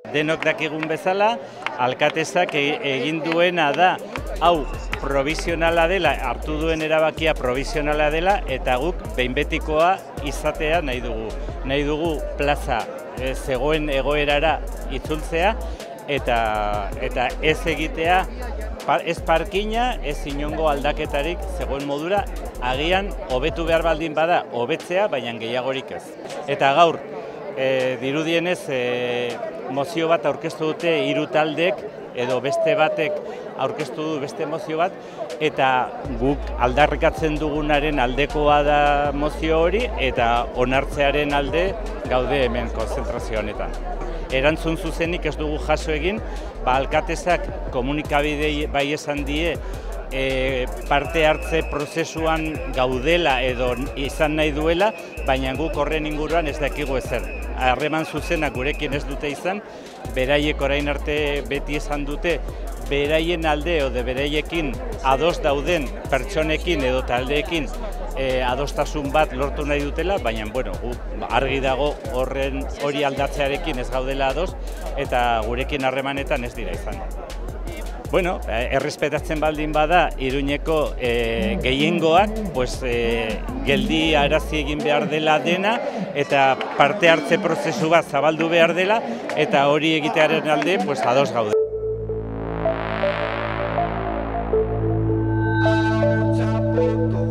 Denok dakigun bezala, alkatesak egin duena da, hau provisionala dela, hartu duen erabakia provisionala dela, eta guk behin betikoa izatea nahi dugu. Nahi dugu plaza zegoen egoerara itzultzea, eta ez egitea, ez parkina, ez inongo aldaketarik zegoen modura, agian hobetu behar baldin bada, hobetzea, baina gehiagorik ez. Eta gaur, dirudienez, mozio bat aurkeztu dute 3 taldek, edo beste batek aurkeztu du beste mozio bat, eta guk aldarrikatzen dugunaren aldekoa da mozio hori, eta onartzearen alde gaude hemen konzentrazio honetan. Erantzun zuzenik ez dugu jaso egin, alkatesak komunikabidei bai esan die, parte hartze prozesuan gaudela edo izan nahi duela, baina guk horren inguruan ez dakigu ezer. Harreman zuzenak gurekin ez dute izan, beraiek orain arte beti esan dute, beraien alde edo beraiekin ados dauden pertsonekin edo taldeekin adostasun bat lortu nahi dutela, baina argi dago hori aldatzearekin ez gaudela ados, eta gurekin harremanetan ez dira izan. Errespetatzen baldin bada Iruñeko gehiengoak, geldi arazi egin behar dela dena, eta parte hartze prozesu bat zabaldu behar dela, eta hori egitearen alde ados gaude. Chapeto